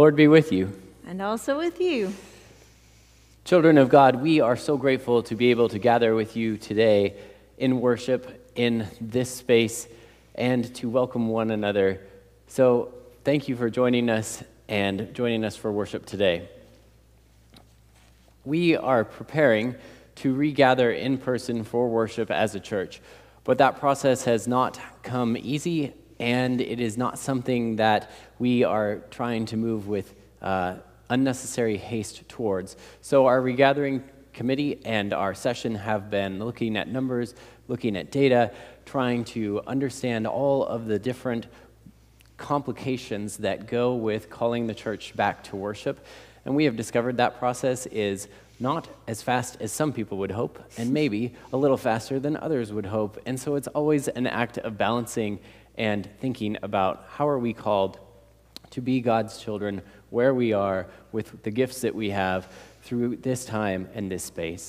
Lord be with you. And also with you. Children of God, we are so grateful to be able to gather with you today in worship in this space and to welcome one another. So thank you for joining us and joining us for worship today. We are preparing to regather in person for worship as a church, but that process has not come easy, and it is not something that we are trying to move with unnecessary haste towards. So our regathering committee and our session have been looking at numbers, looking at data, trying to understand all of the different complications that go with calling the church back to worship. And we have discovered that process is not as fast as some people would hope, and maybe a little faster than others would hope. And so it's always an act of balancing and thinking about how are we called to be God's children where we are with the gifts that we have through this time and this space.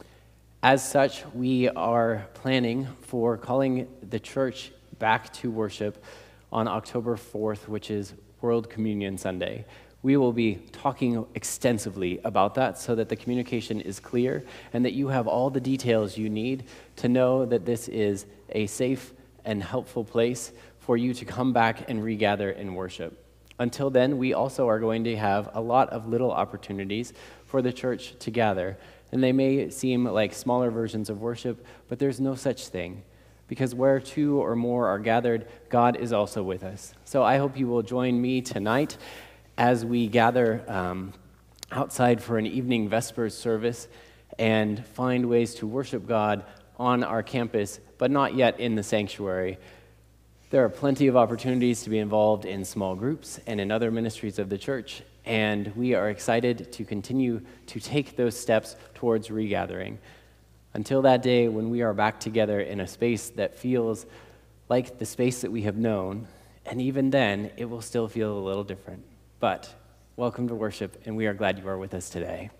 As such, we are planning for calling the church back to worship on October 4th, which is World Communion Sunday. We will be talking extensively about that so that the communication is clear and that you have all the details you need to know that this is a safe and helpful place for you to come back and regather in worship. Until then, we also are going to have a lot of little opportunities for the church to gather. And they may seem like smaller versions of worship, but there's no such thing. Because where two or more are gathered, God is also with us. So I hope you will join me tonight as we gather outside for an evening Vespers service and find ways to worship God on our campus, but not yet in the sanctuary. There are plenty of opportunities to be involved in small groups and in other ministries of the church, and we are excited to continue to take those steps towards regathering. Until that day when we are back together in a space that feels like the space that we have known, and even then, it will still feel a little different. But welcome to worship, and we are glad you are with us today.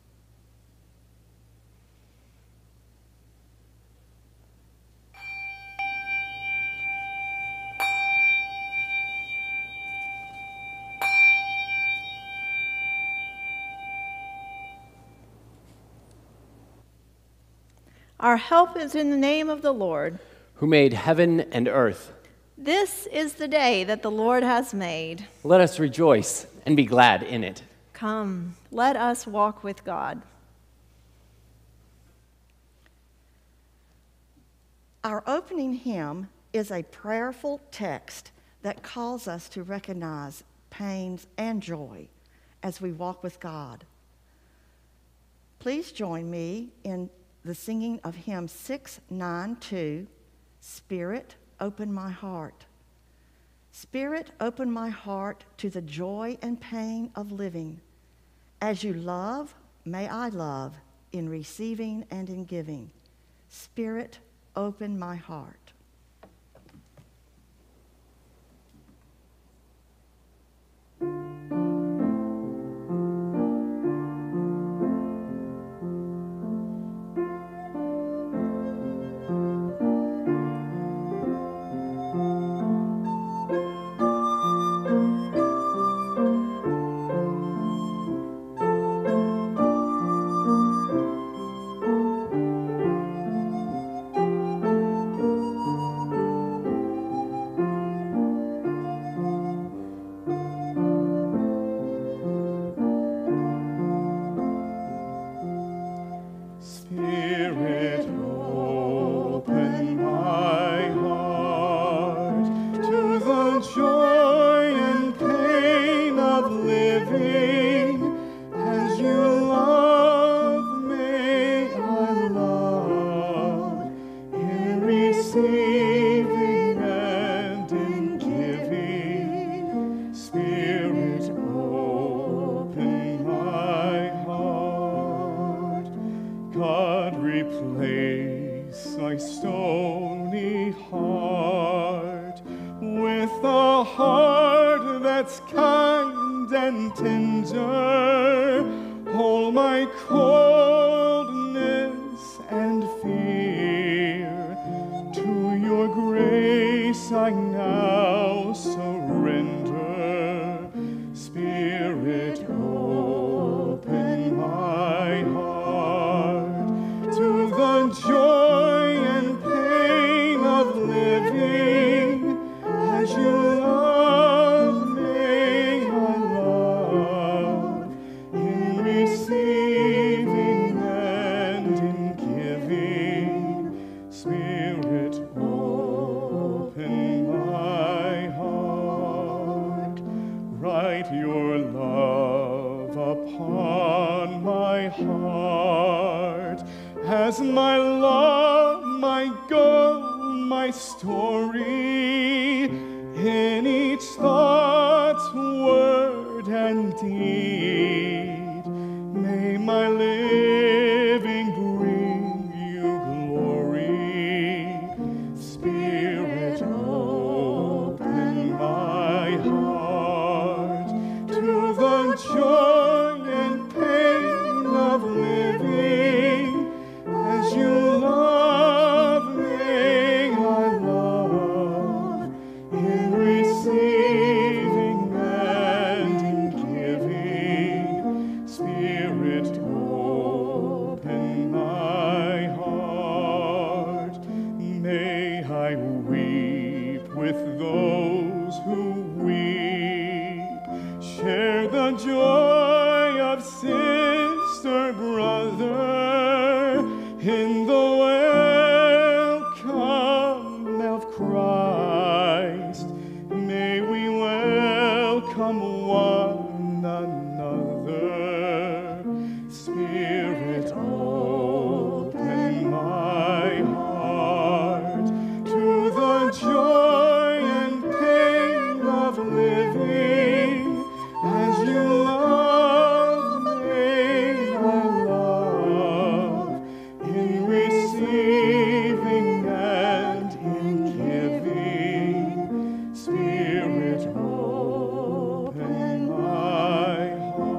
Our help is in the name of the Lord, who made heaven and earth. This is the day that the Lord has made. Let us rejoice and be glad in it. Come, let us walk with God. Our opening hymn is a prayerful text that calls us to recognize pains and joy as we walk with God. Please join me in the singing of hymn 692, Spirit, Open My Heart. Spirit, open my heart to the joy and pain of living. As you love, may I love in receiving and in giving. Spirit, open my heart. I now surrender, Spirit. heart as my love, my goal, my story. In each thought, word, and deed, may my living bring you glory. Spirit, open my heart to the joy and pain of living. As you love me, I love in receiving and in giving. Spirit, open my heart. May I weep with those who weep, share the joy of sister, brother, in the welcome of Christ. May we welcome one another. Spirit, open my heart to the joy and pain of living. As you love me, I love in receiving and in giving. Spirit, open my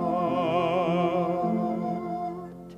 heart.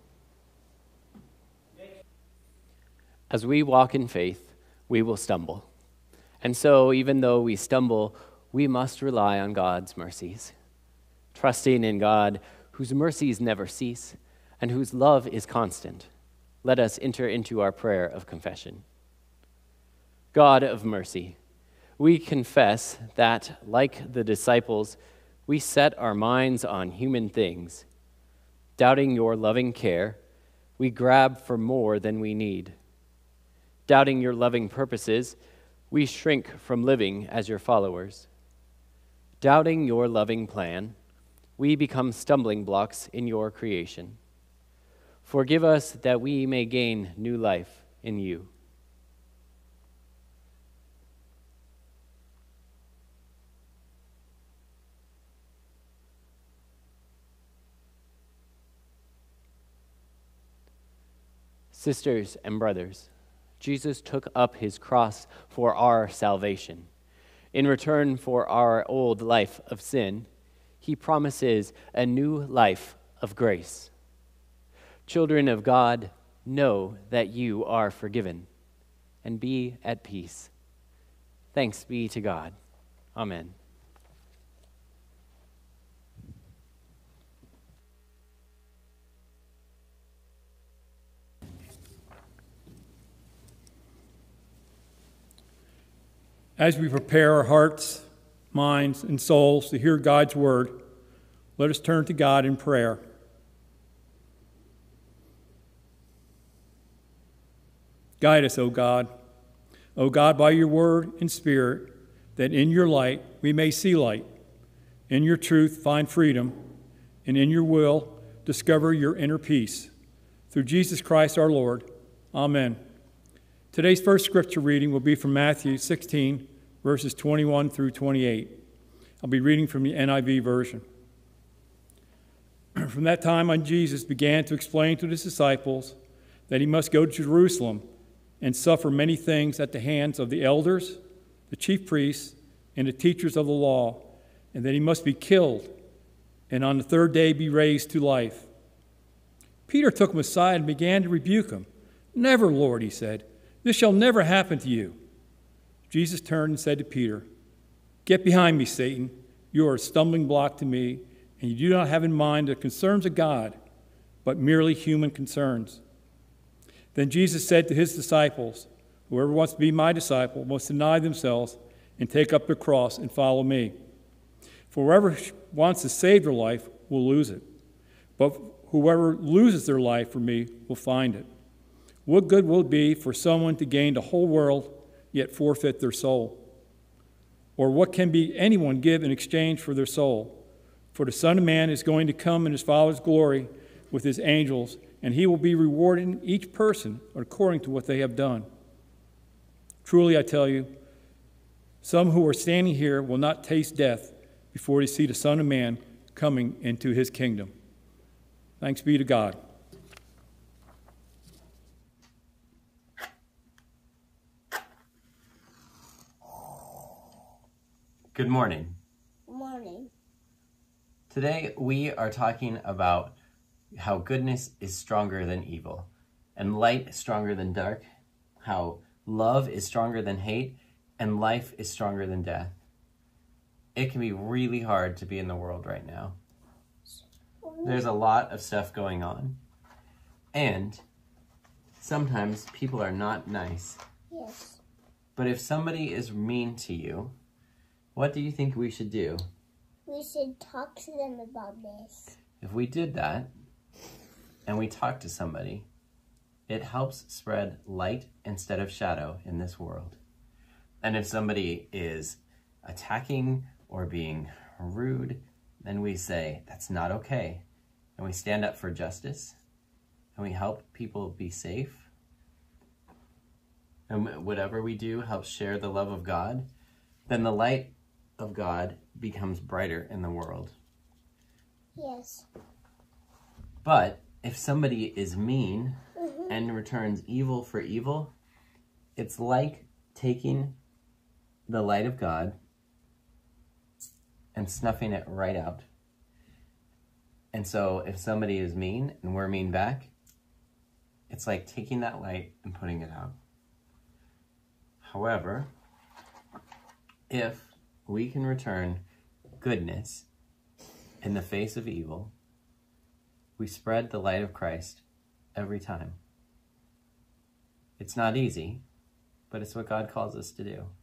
As we walk in faith, we will stumble. And so, even though we stumble, we must rely on God's mercies, trusting in God whose mercies never cease and whose love is constant. Let us enter into our prayer of confession. God of mercy, we confess that, like the disciples, we set our minds on human things. Doubting your loving care, we grab for more than we need. Doubting your loving purposes, we shrink from living as your followers. Doubting your loving plan, we become stumbling blocks in your creation. Forgive us that we may gain new life in you. Sisters and brothers, Jesus took up his cross for our salvation. In return for our old life of sin, he promises a new life of grace. Children of God, know that you are forgiven and be at peace. Thanks be to God. Amen. As we prepare our hearts, minds, and souls to hear God's word, let us turn to God in prayer. Guide us, O God, by your word and spirit, that in your light we may see light, in your truth find freedom, and in your will discover your inner peace. Through Jesus Christ our Lord. Amen. Today's first scripture reading will be from Matthew 16, verses 21 through 28. I'll be reading from the NIV version. From that time on, Jesus began to explain to his disciples that he must go to Jerusalem and suffer many things at the hands of the elders, the chief priests, and the teachers of the law, and that he must be killed and on the third day be raised to life. Peter took him aside and began to rebuke him. "Never, Lord," he said. "This shall never happen to you." Jesus turned and said to Peter, "Get behind me, Satan. You are a stumbling block to me, and you do not have in mind the concerns of God, but merely human concerns." Then Jesus said to his disciples, "Whoever wants to be my disciple must deny themselves and take up their cross and follow me. For whoever wants to save their life will lose it, but whoever loses their life for me will find it. What good will it be for someone to gain the whole world yet forfeit their soul? Or what can anyone give in exchange for their soul? For the Son of Man is going to come in his Father's glory with his angels, and he will be rewarding each person according to what they have done. Truly, I tell you, some who are standing here will not taste death before they see the Son of Man coming into his kingdom. Thanks be to God. Good morning. Good morning. Today we are talking about how goodness is stronger than evil, and light is stronger than dark, how love is stronger than hate, and life is stronger than death. It can be really hard to be in the world right now. There's a lot of stuff going on, and sometimes people are not nice. Yes. But if somebody is mean to you, what do you think we should do? We should talk to them about this. If we did that, and we talk to somebody, it helps spread light instead of shadow in this world. And if somebody is attacking or being rude, then we say, that's not okay. And we stand up for justice, and we help people be safe. And whatever we do helps share the love of God, then the light of God becomes brighter in the world. Yes. But if somebody is mean and returns evil for evil, it's like taking the light of God and snuffing it right out. And so if somebody is mean and we're mean back, it's like taking that light and putting it out. However, if we can return goodness in the face of evil, we spread the light of Christ every time. It's not easy, but it's what God calls us to do.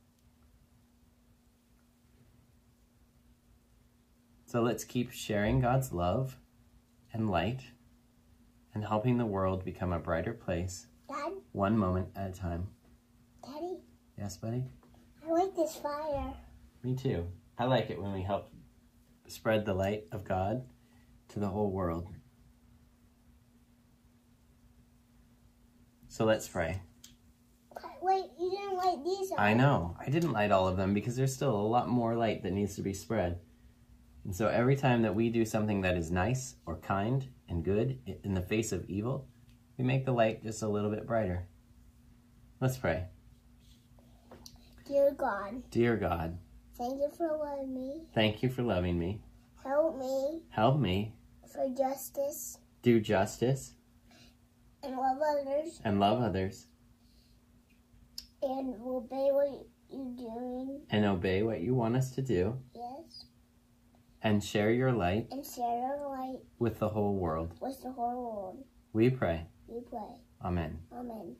So let's keep sharing God's love and light and helping the world become a brighter place, Dad? one moment at a time. Daddy? Yes, buddy? I like this fire. Me too. I like it when we help spread the light of God to the whole world. So let's pray. Wait, you didn't light these up. I know. I didn't light all of them because there's still a lot more light that needs to be spread. And so every time that we do something that is nice or kind and good in the face of evil, we make the light just a little bit brighter. Let's pray. Dear God, Dear God, thank you for loving me. thank you for loving me. Help me Help me for justice do justice and love others and love others and obey what you're doing. and obey what you want us to do Yes. and share your light And share your light with the whole world. with the whole world. We pray. We pray. Amen. Amen.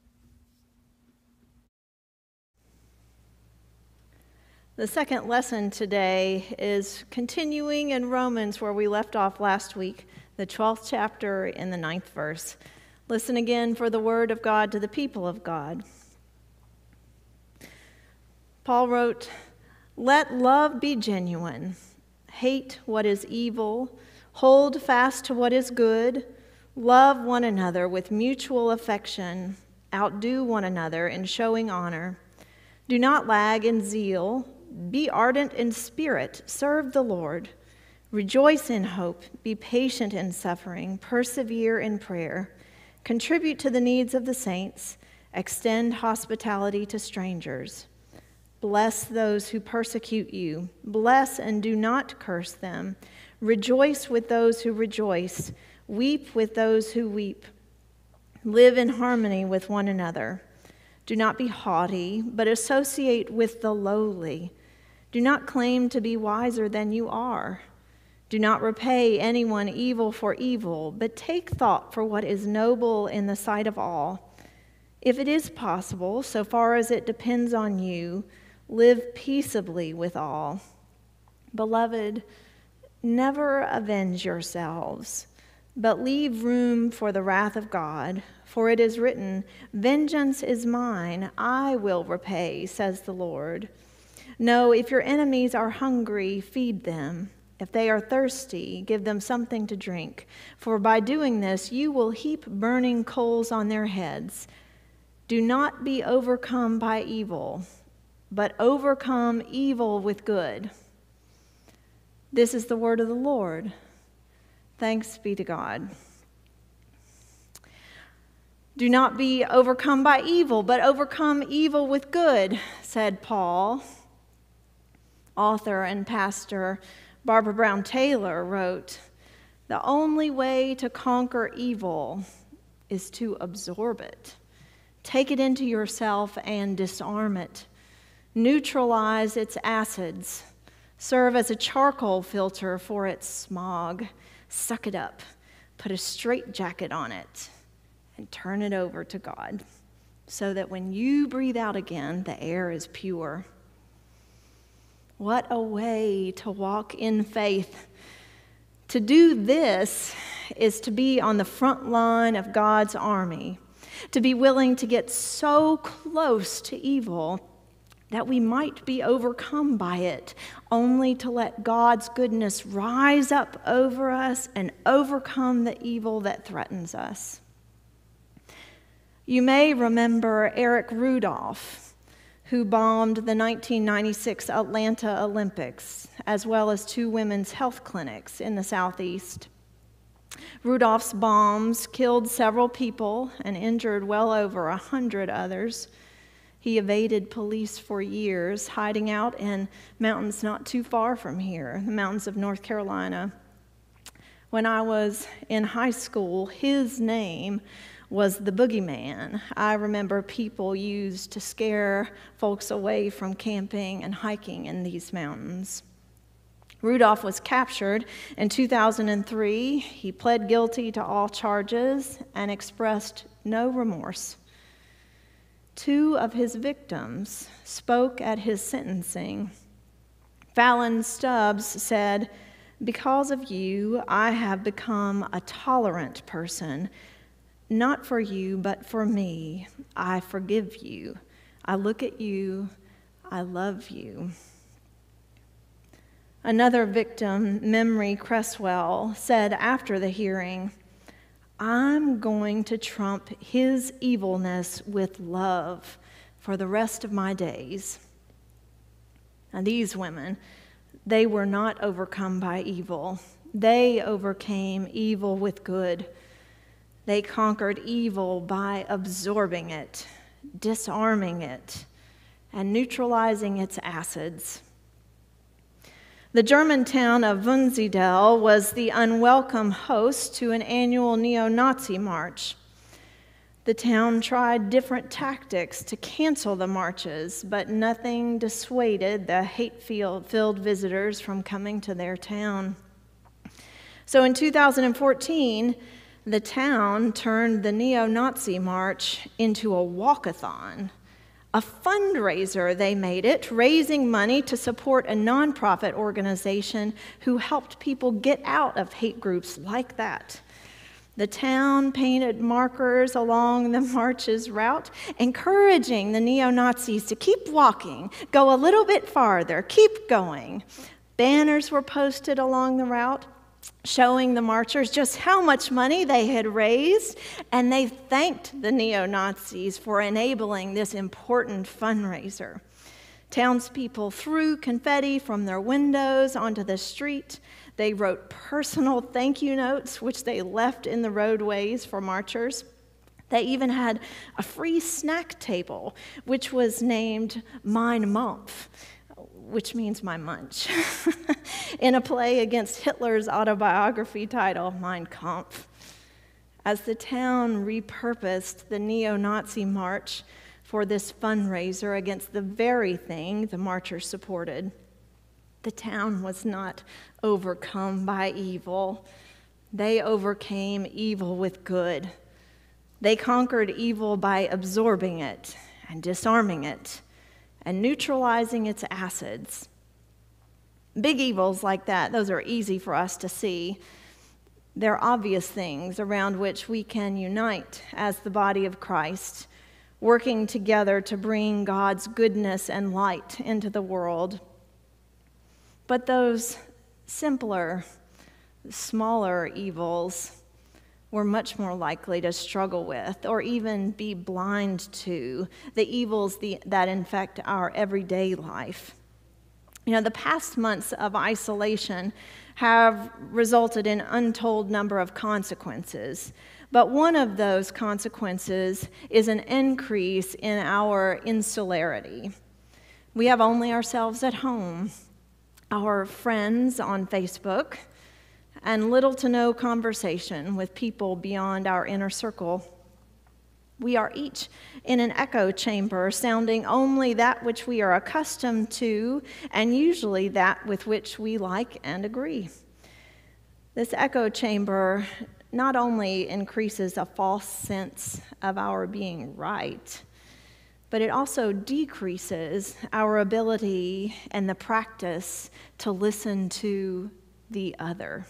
The second lesson today is continuing in Romans where we left off last week, the 12th chapter in the 9th verse. Listen again for the word of God to the people of God. Paul wrote, "Let love be genuine. Hate what is evil. Hold fast to what is good. Love one another with mutual affection. Outdo one another in showing honor. Do not lag in zeal. Be ardent in spirit. Serve the Lord. Rejoice in hope. Be patient in suffering. Persevere in prayer. Contribute to the needs of the saints. Extend hospitality to strangers. Bless those who persecute you. Bless and do not curse them. Rejoice with those who rejoice. Weep with those who weep. Live in harmony with one another. Do not be haughty, but associate with the lowly. Do not claim to be wiser than you are. Do not repay anyone evil for evil, but take thought for what is noble in the sight of all. If it is possible, so far as it depends on you, live peaceably with all. Beloved, never avenge yourselves, but leave room for the wrath of God. For it is written, 'Vengeance is mine, I will repay,' says the Lord. No, if your enemies are hungry, feed them. If they are thirsty, give them something to drink, for by doing this you will heap burning coals on their heads. Do not be overcome by evil, but overcome evil with good." This is the word of the Lord. Thanks be to God. "Do not be overcome by evil, but overcome evil with good," said Paul. Author and pastor Barbara Brown Taylor wrote, "The only way to conquer evil is to absorb it. Take it into yourself and disarm it. Neutralize its acids. Serve as a charcoal filter for its smog. Suck it up. Put a straitjacket on it and turn it over to God so that when you breathe out again, the air is pure." What a way to walk in faith. To do this is to be on the front line of God's army, to be willing to get so close to evil that we might be overcome by it, only to let God's goodness rise up over us and overcome the evil that threatens us. You may remember Eric Rudolph, who bombed the 1996 Atlanta Olympics, as well as 2 women's health clinics in the Southeast. Rudolph's bombs killed several people and injured well over 100 others. He evaded police for years, hiding out in mountains not too far from here, the mountains of North Carolina. When I was in high school, his name was the boogeyman. I remember people used to scare folks away from camping and hiking in these mountains. Rudolph was captured in 2003. He pled guilty to all charges and expressed no remorse. 2 of his victims spoke at his sentencing. Fallon Stubbs said, "Because of you, I have become a tolerant person. Not for you, but for me. I forgive you. I look at you. I love you." Another victim, Memory Cresswell, said after the hearing, "I'm going to trump his evilness with love for the rest of my days." Now, these women, they were not overcome by evil. They overcame evil with good. They conquered evil by absorbing it, disarming it, and neutralizing its acids. The German town of Wunsiedel was the unwelcome host to an annual neo-Nazi march. The town tried different tactics to cancel the marches, but nothing dissuaded the hate-filled visitors from coming to their town. So in 2014, the town turned the neo-Nazi march into a walkathon. A fundraiser, they made it, raising money to support a nonprofit organization who helped people get out of hate groups like that. The town painted markers along the march's route, encouraging the neo-Nazis to keep walking, go a little bit farther, keep going. Banners were posted along the route, showing the marchers just how much money they had raised, and they thanked the neo-Nazis for enabling this important fundraiser. Townspeople threw confetti from their windows onto the street. They wrote personal thank you notes, which they left in the roadways for marchers. They even had a free snack table, which was named Mein Mampf, which means my munch, in a play against Hitler's autobiography title, Mein Kampf. As the town repurposed the neo-Nazi march for this fundraiser against the very thing the marchers supported, the town was not overcome by evil. They overcame evil with good. They conquered evil by absorbing it and disarming it and neutralizing its acids. Big evils like that, those are easy for us to see. They're obvious things around which we can unite as the body of Christ, working together to bring God's goodness and light into the world. But those simpler, smaller evils we're much more likely to struggle with or even be blind to, the evils that infect our everyday life. You know, the past months of isolation have resulted in untold number of consequences, but one of those consequences is an increase in our insularity. We have only ourselves at home, our friends on Facebook, and little to no conversation with people beyond our inner circle. We are each in an echo chamber, sounding only that which we are accustomed to, and usually that with which we like and agree. This echo chamber not only increases a false sense of our being right, but it also decreases our ability and the practice to listen to the other.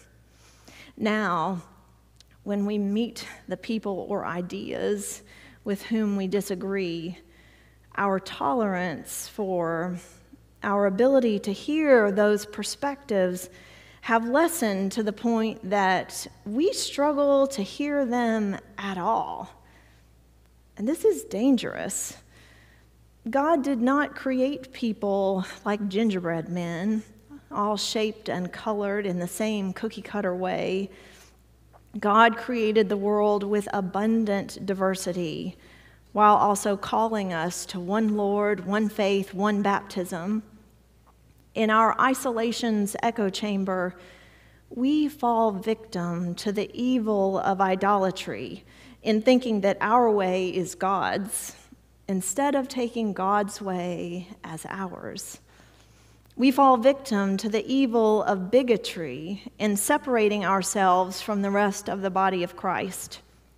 Now, when we meet the people or ideas with whom we disagree, our tolerance for our ability to hear those perspectives have lessened to the point that we struggle to hear them at all. And this is dangerous. God did not create people like gingerbread men, all shaped and colored in the same cookie-cutter way. God created the world with abundant diversity, while also calling us to one Lord, one faith, one baptism. In our isolation's echo chamber, we fall victim to the evil of idolatry in thinking that our way is God's, instead of taking God's way as ours. We fall victim to the evil of bigotry in separating ourselves from the rest of the body of Christ.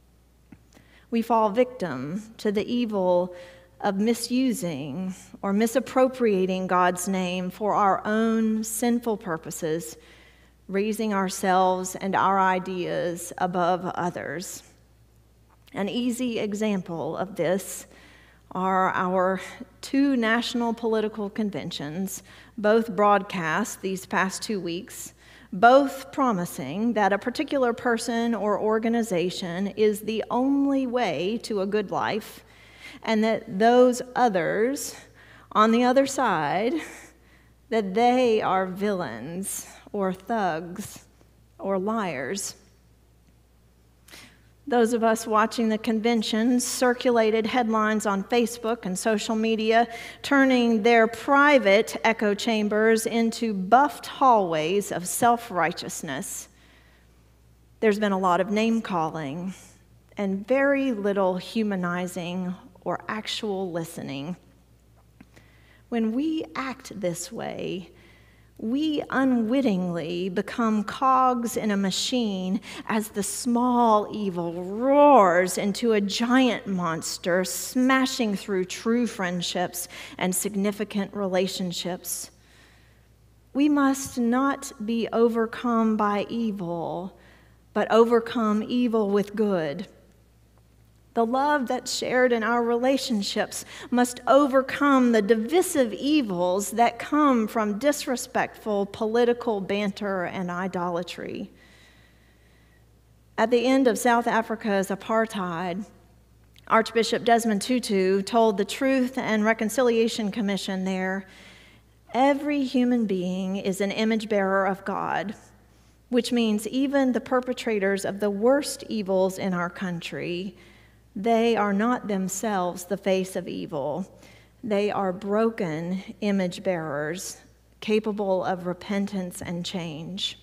We fall victim to the evil of misusing or misappropriating God's name for our own sinful purposes, raising ourselves and our ideas above others. An easy example of this are our two national political conventions, both broadcast these past 2 weeks, both promising that a particular person or organization is the only way to a good life, and that those others on the other side, that they are villains or thugs or liars. Those of us watching the convention circulated headlines on Facebook and social media, turning their private echo chambers into buffed hallways of self-righteousness. There's been a lot of name-calling and very little humanizing or actual listening. When we act this way, we unwittingly become cogs in a machine as the small evil roars into a giant monster, smashing through true friendships and significant relationships. We must not be overcome by evil, but overcome evil with good. The love that's shared in our relationships must overcome the divisive evils that come from disrespectful political banter and idolatry. At the end of South Africa's apartheid, Archbishop Desmond Tutu told the Truth and Reconciliation Commission there, "Every human being is an image bearer of God," which means even the perpetrators of the worst evils in our country, they are not themselves the face of evil. They are broken image bearers, capable of repentance and change.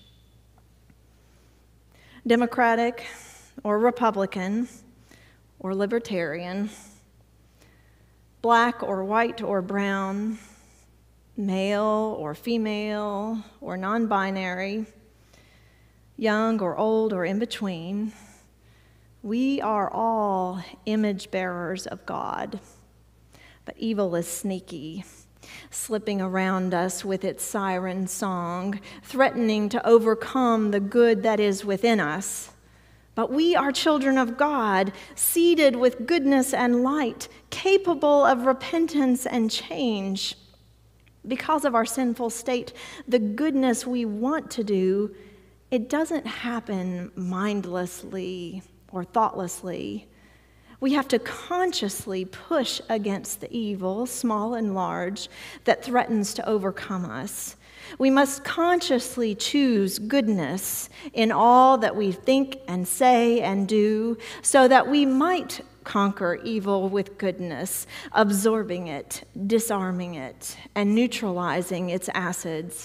Democratic or Republican or libertarian, black or white or brown, male or female or non-binary, young or old or in between, we are all image bearers of God. But evil is sneaky, slipping around us with its siren song, threatening to overcome the good that is within us. But we are children of God, seeded with goodness and light, capable of repentance and change. Because of our sinful state, the goodness we want to do, it doesn't happen mindlessly or thoughtlessly. We have to consciously push against the evil, small and large, that threatens to overcome us. We must consciously choose goodness in all that we think and say and do, so that we might conquer evil with goodness, absorbing it, disarming it, and neutralizing its acids.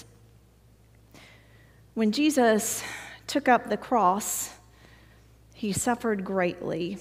When Jesus took up the cross, he suffered greatly.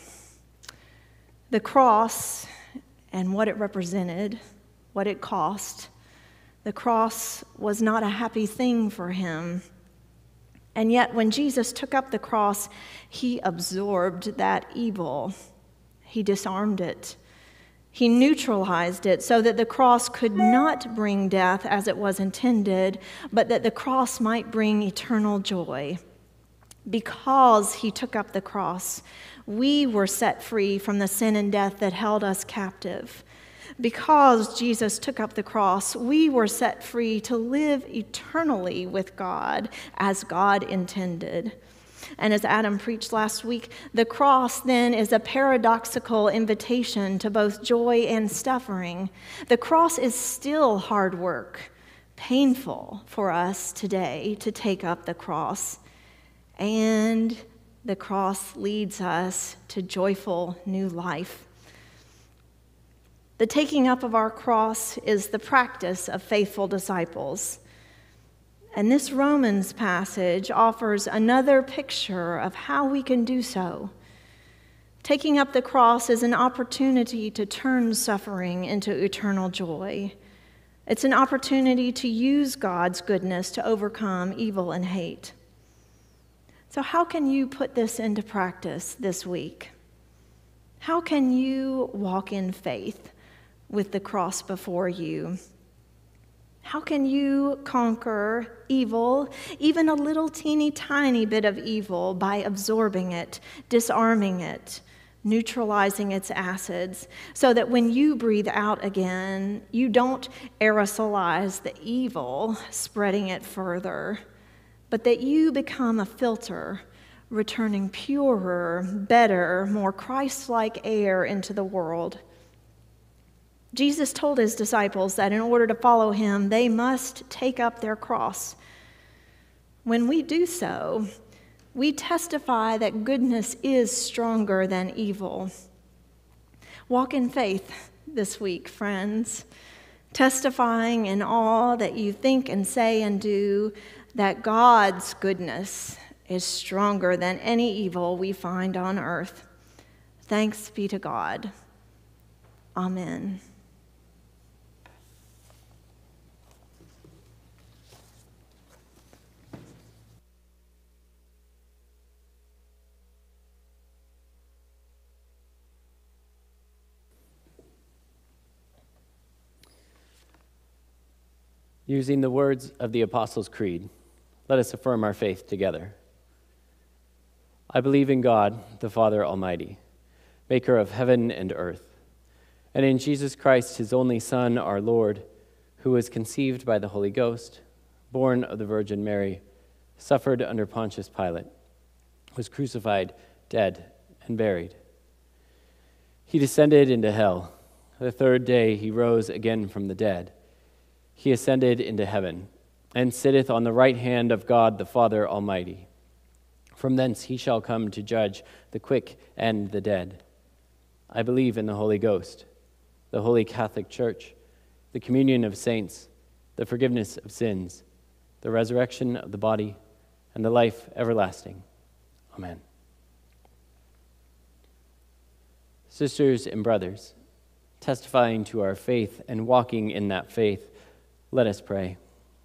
The cross and what it represented, what it cost, the cross was not a happy thing for him. And yet when Jesus took up the cross, he absorbed that evil. He disarmed it. He neutralized it so that the cross could not bring death as it was intended, but that the cross might bring eternal joy. Because he took up the cross, we were set free from the sin and death that held us captive. Because Jesus took up the cross, we were set free to live eternally with God as God intended. And as Adam preached last week, the cross then is a paradoxical invitation to both joy and suffering. The cross is still hard work, painful for us today to take up the cross. And the cross leads us to joyful new life. The taking up of our cross is the practice of faithful disciples. And this Romans passage offers another picture of how we can do so. Taking up the cross is an opportunity to turn suffering into eternal joy. It's an opportunity to use God's goodness to overcome evil and hate. So how can you put this into practice this week? How can you walk in faith with the cross before you? How can you conquer evil, even a little teeny tiny bit of evil, by absorbing it, disarming it, neutralizing its acids, so that when you breathe out again, you don't aerosolize the evil, spreading it further, but that you become a filter, returning purer, better, more Christ-like air into the world. Jesus told his disciples that in order to follow him, they must take up their cross. When we do so, we testify that goodness is stronger than evil. Walk in faith this week, friends, testifying in all that you think and say and do that God's goodness is stronger than any evil we find on earth. Thanks be to God. Amen. Using the words of the Apostles' Creed, let us affirm our faith together. I believe in God, the Father Almighty, maker of heaven and earth, and in Jesus Christ, his only Son, our Lord, who was conceived by the Holy Ghost, born of the Virgin Mary, suffered under Pontius Pilate, was crucified, dead, and buried. He descended into hell. The third day he rose again from the dead. He ascended into heaven, and sitteth on the right hand of God the Father Almighty. From thence he shall come to judge the quick and the dead. I believe in the Holy Ghost, the Holy Catholic Church, the communion of saints, the forgiveness of sins, the resurrection of the body, and the life everlasting. Amen. Sisters and brothers, testifying to our faith and walking in that faith, let us pray.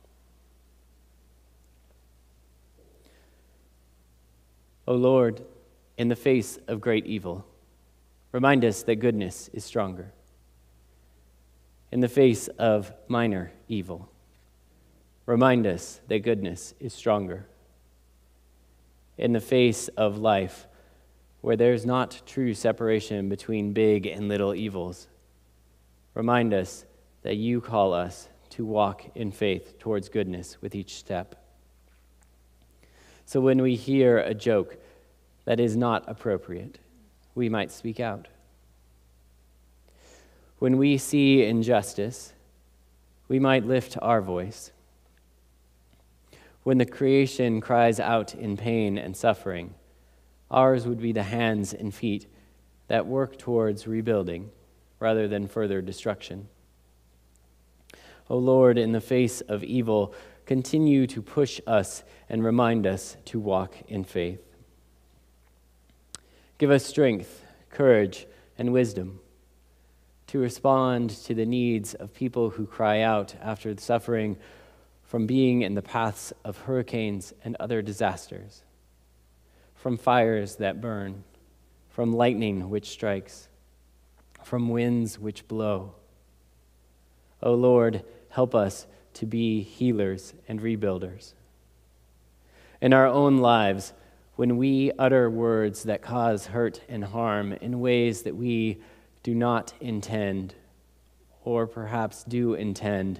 O Lord, in the face of great evil, remind us that goodness is stronger. In the face of minor evil, remind us that goodness is stronger. In the face of life, where there's not true separation between big and little evils, remind us that you call us to walk in faith towards goodness with each step. So when we hear a joke that is not appropriate, we might speak out. When we see injustice, we might lift our voice. When the creation cries out in pain and suffering, ours would be the hands and feet that work towards rebuilding rather than further destruction. O Lord, in the face of evil, continue to push us and remind us to walk in faith. Give us strength, courage, and wisdom to respond to the needs of people who cry out after suffering from being in the paths of hurricanes and other disasters, from fires that burn, from lightning which strikes, from winds which blow. O Lord, help us to be healers and rebuilders. In our own lives, when we utter words that cause hurt and harm in ways that we do not intend, or perhaps do intend,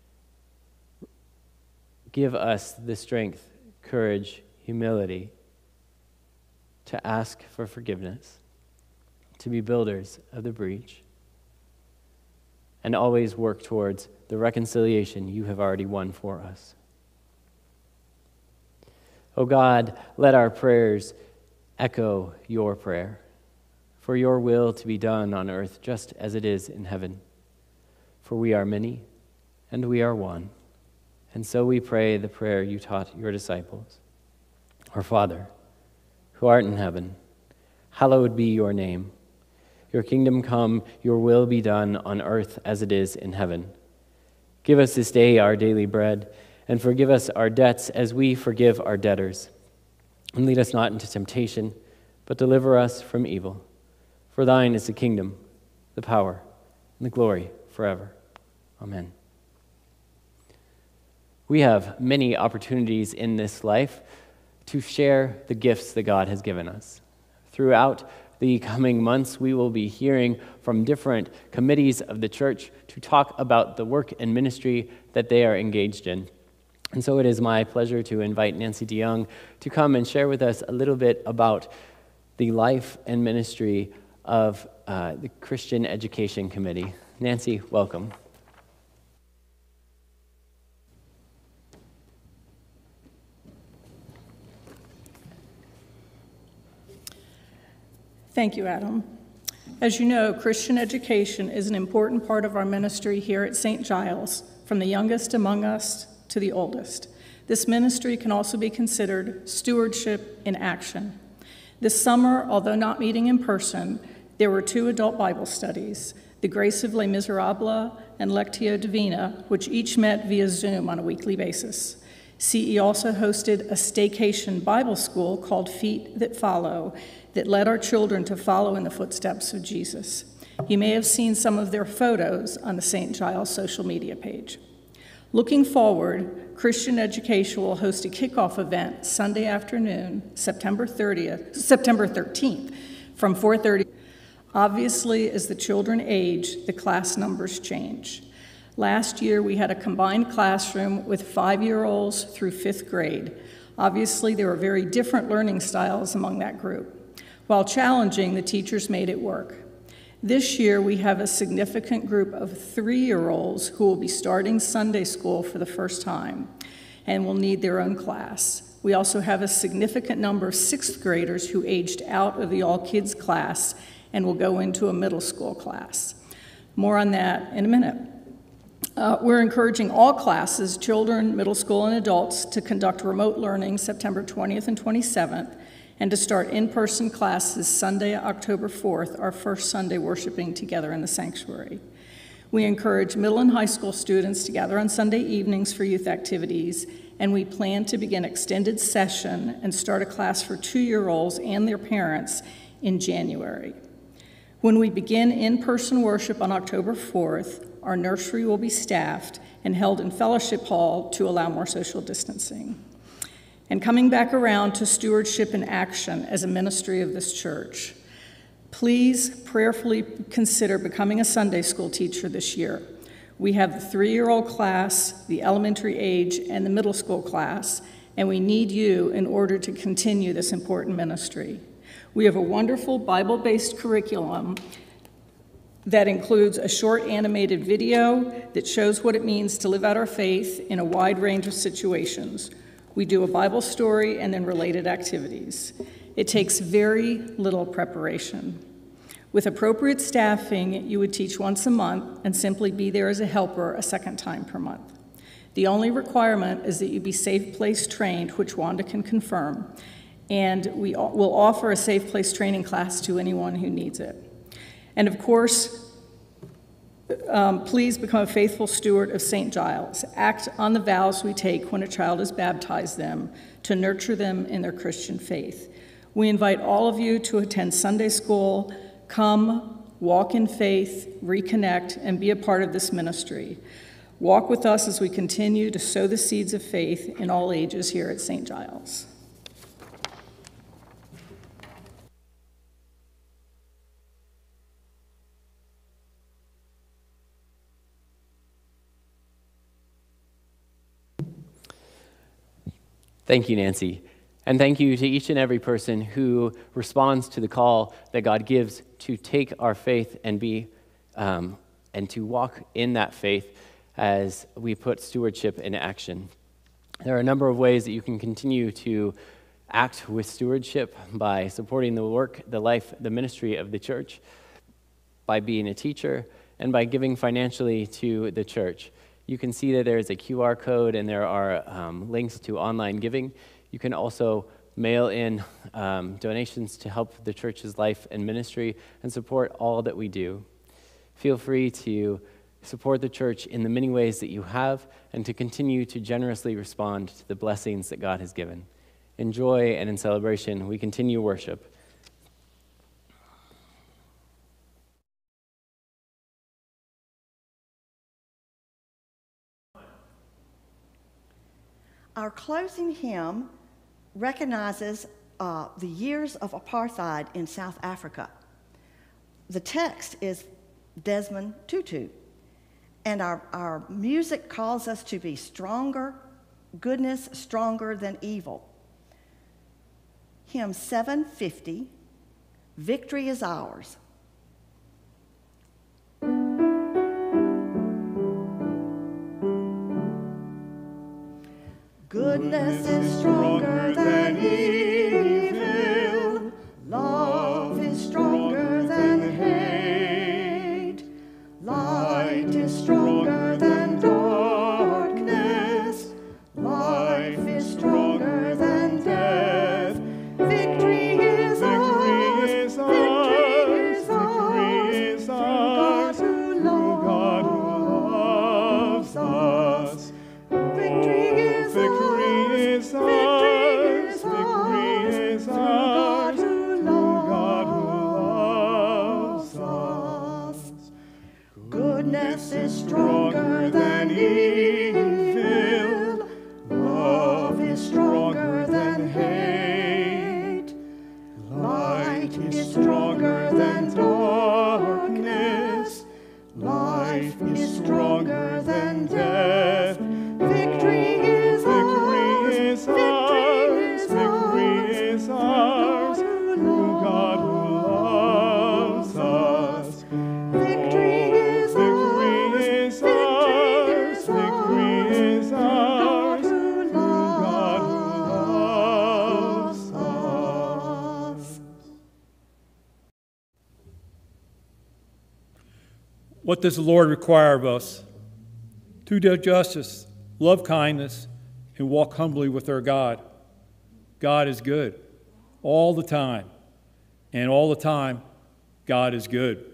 give us the strength, courage, humility to ask for forgiveness, to be builders of the breach, and always work towards the reconciliation you have already won for us. O God, let our prayers echo your prayer, for your will to be done on earth just as it is in heaven. For we are many, and we are one. And so we pray the prayer you taught your disciples. Our Father, who art in heaven, hallowed be your name. Your kingdom come, your will be done on earth as it is in heaven. Give us this day our daily bread, and forgive us our debts as we forgive our debtors. And lead us not into temptation, but deliver us from evil. For thine is the kingdom, the power, and the glory forever. Amen. We have many opportunities in this life to share the gifts that God has given us. Throughout the coming months, we will be hearing from different committees of the church to talk about the work and ministry that they are engaged in. And so it is my pleasure to invite Nancy DeYoung to come and share with us a little bit about the life and ministry of the Christian Education Committee. Nancy, welcome. Thank you, Adam. As you know, Christian education is an important part of our ministry here at St. Giles, from the youngest among us to the oldest. This ministry can also be considered stewardship in action. This summer, although not meeting in person, there were 2 adult Bible studies, the Grace of Les Miserables and Lectio Divina, which each met via Zoom on a weekly basis. CE also hosted a staycation Bible school called Feet That Follow that led our children to follow in the footsteps of Jesus. You may have seen some of their photos on the St. Giles social media page. Looking forward, Christian Education will host a kickoff event Sunday afternoon, September 13th, from 4:30. Obviously, as the children age, the class numbers change. Last year, we had a combined classroom with 5-year-olds through 5th grade. Obviously, there were very different learning styles among that group. While challenging, the teachers made it work. This year, we have a significant group of 3-year-olds who will be starting Sunday school for the first time and will need their own class. We also have a significant number of 6th graders who aged out of the all-kids class and will go into a middle school class. More on that in a minute. We're encouraging all classes, children, middle school, and adults, to conduct remote learning September 20th and 27th, and to start in-person classes Sunday, October 4th, our first Sunday worshiping together in the sanctuary. We encourage middle and high school students to gather on Sunday evenings for youth activities, and we plan to begin extended session and start a class for 2-year-olds and their parents in January. When we begin in-person worship on October 4th, our nursery will be staffed and held in Fellowship Hall to allow more social distancing. And coming back around to stewardship in action as a ministry of this church, please prayerfully consider becoming a Sunday school teacher this year. We have the 3-year-old class, the elementary age, and the middle school class, and we need you in order to continue this important ministry. We have a wonderful Bible-based curriculum that includes a short animated video that shows what it means to live out our faith in a wide range of situations. We do a Bible story and then related activities. It takes very little preparation. With appropriate staffing, you would teach once a month and simply be there as a helper a second time per month. The only requirement is that you be Safe Place trained, which Wanda can confirm, and we will offer a Safe Place training class to anyone who needs it. And of course, please become a faithful steward of St. Giles. Act on the vows we take when a child is baptized them to nurture them in their Christian faith. We invite all of you to attend Sunday school. Come, walk in faith, reconnect, and be a part of this ministry. Walk with us as we continue to sow the seeds of faith in all ages here at St. Giles. Thank you, Nancy. And thank you to each and every person who responds to the call that God gives to take our faith and and to walk in that faith as we put stewardship in action. There are a number of ways that you can continue to act with stewardship: by supporting the work, the life, the ministry of the church, by being a teacher, and by giving financially to the church. You can see that there is a QR code and there are links to online giving. You can also mail in donations to help the church's life and ministry and support all that we do. Feel free to support the church in the many ways that you have and to continue to generously respond to the blessings that God has given. In joy and in celebration, we continue worship. Our closing hymn recognizes the years of apartheid in South Africa. The text is Desmond Tutu, and our music calls us to be stronger, goodness stronger than evil. Hymn 750, Victory is Ours. Goodness is stronger than evil. Love is stronger than hate. Light is stronger than darkness. Life is stronger than death. Victory is ours. Victory is ours. Through God who loves us. Victory is ours. Goodness is stronger than evil. Love is stronger than hate. Light is stronger than darkness. Life is stronger than death. Victory is ours. Victory is ours. Through God who loves us. Victory is ours. Victory is ours. Through God who loves us. What does the Lord require of us? To do justice, love kindness, and walk humbly with our God. God is good all the time, and all the time, God is good.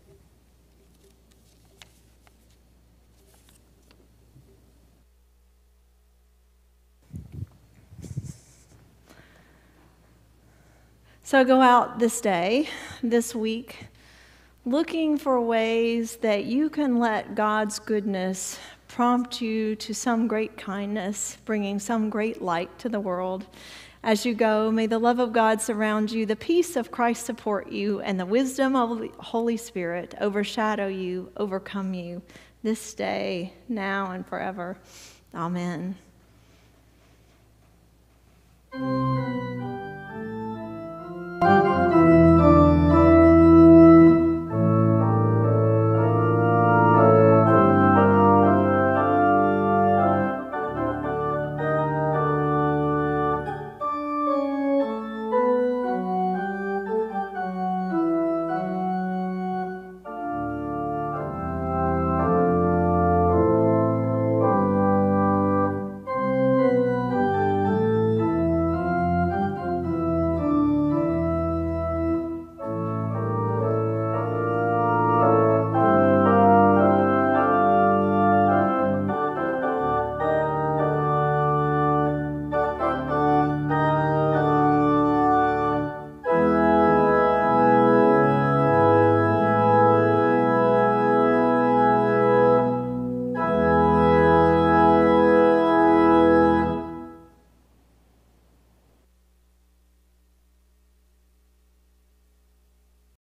So go out this day, this week, looking for ways that you can let God's goodness prompt you to some great kindness, bringing some great light to the world. As you go, may the love of God surround you, the peace of Christ support you, and the wisdom of the Holy Spirit overshadow you, overcome you. this day, now and forever. Amen.